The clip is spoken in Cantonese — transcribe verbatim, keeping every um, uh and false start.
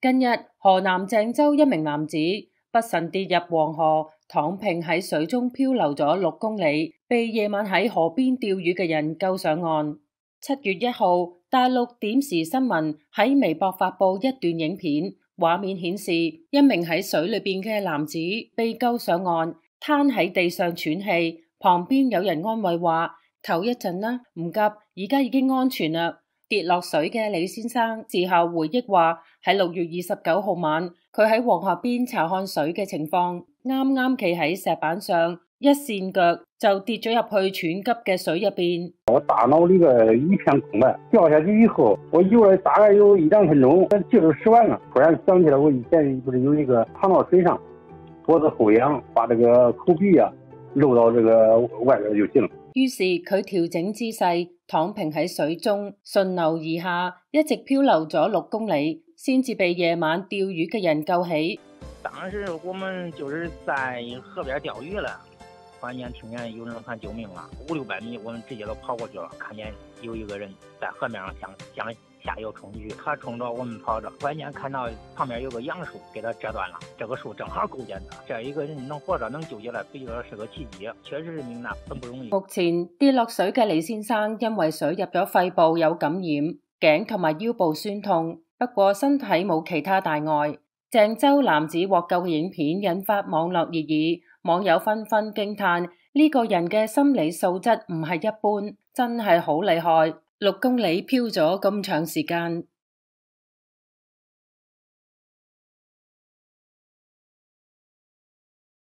近日，河南鄭州一名男子不慎跌入黃河，躺平喺水中漂流咗六公里，被夜晚喺河邊釣魚嘅人救上岸。七月一號，大陸點時新聞喺微博發布一段影片，畫面顯示一名喺水裏邊嘅男子被救上岸，攤喺地上喘氣，旁邊有人安慰話：唞一陣啦，唔急，而家已經安全啦。跌落水嘅李先生事後回憶話：喺六月二十九號晚，佢喺黃河邊查看水嘅情況，啱啱企喺石板上，一跣腳就跌咗入去喘急嘅水入邊。 我大腦呢個一片空白，掉下去以後，我游了大概有一兩分鐘，氣都使完了，突然想起來我以前不是有一個躺到水上，脖子後仰，把這個口鼻啊露到這個外邊就行了。 於是佢調整姿勢，躺平喺水中，順流而下，一直漂流咗六公里，先至被夜晚釣魚嘅人救起。 當時我們就是在河邊釣魚了，突然間聽見有人喊救命了，五六百米，我們直接都跑過去了，看見有一個人在河面上向向下游衝去，他衝着我們跑着，突然間看到旁邊有個楊樹給他折斷了，這個樹正好勾踐的，這一個人能活着能救起來，比較是個奇蹟，確實是命難，很不容易。 目前跌落水嘅李先生因為水入咗肺部有感染，頸同埋腰部酸痛，不過身體冇其他大礙。鄭州男子獲救嘅影片引發網絡熱議，網友紛紛驚嘆呢個人嘅心理素質唔係一般，真係好厲害，六公里漂咗咁長時間。